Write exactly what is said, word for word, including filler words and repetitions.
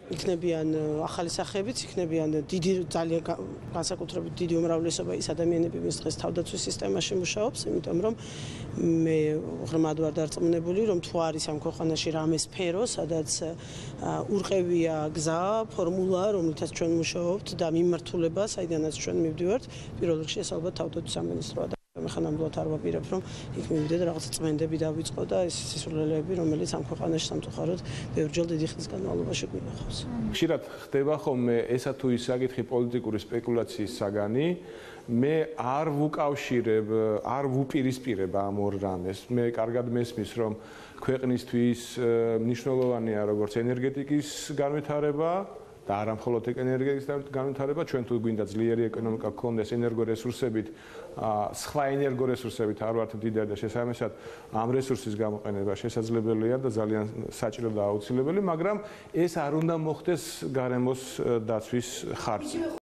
იქნებიან ახალი სახეებიც, იქნებიან დიდი ძალიან განსაკუთრებით დიდი უმრავლესობა ის ადამიანები, ვინც დღეს თავდაცვის სისტემაში მუშაობს, იმიტომ რომ მე ღრმად ვარ დარწმუნებული, რომ თუ არის ამ ქვეყანაში რამე სფერო, სადაც ურყევია გზა, ფორმულა, რომელთაც ჩვენ მუშაობთ და მიმართულება, საიდანაც ჩვენ მივდივართ, პირველ რიგში ეს ალბათ თავდაცვის სამინისტროა. მე ხანამდე არ ვაპირებ, რომ იქ მივიდე და რაღაც წმენდები დავიწყო და ეს სისულელეები, რომელიც ამ ქვეყანაში სამწუხაროდ ბევრჯერ დიდი ხნის განმავლობაში გვინახავს. ხშირად ხდება ხოლმე ესა თუ ის საკითხი პოლიტიკური სპეკულაციის საგანი. მე არ ვუკავშირებ, არ ვუპირისპირებ ამ ორ რამეს. მე კარგად მესმის, რომ ქვეყნისთვის მნიშვნელოვანია როგორც ენერგეტიკის განვითარება და არა მხოლოდ ენერგეტიკის განვითარება, ჩვენ თუ გვინდა ძლიერი ეკონომიკა გქონდეს ენერგორესურსებით, სხვა ენერგორესურსებით არ ვართ მდიდარი და შესაბამისად ამ რესურსის გამოყენება შესაძლებელია და ძალიან საჭირო და აუცილებელი, მაგრამ ეს არ უნდა მოხდეს გარემოს დაცვის ხარჯზე.